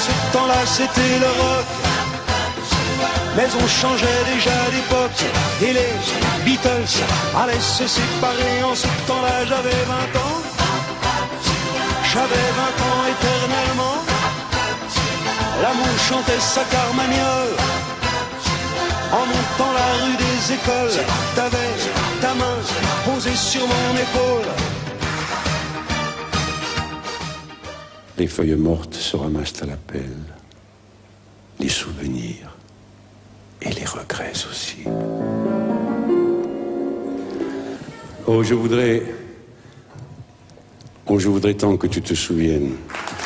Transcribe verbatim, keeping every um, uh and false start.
ce temps-là c'était le rock. Mais on changeait déjà d'époque. Et les Beatles allaient se séparer. En ce temps-là j'avais vingt ans. J'avais vingt ans éternellement. L'amour chantait sa carmagnole. En montant la rue des écoles, t'avais ta main posée sur mon épaule. Les feuilles mortes se ramassent à la pelle. Les souvenirs et les regrets aussi. Oh, je voudrais... Oh, je voudrais tant que tu te souviennes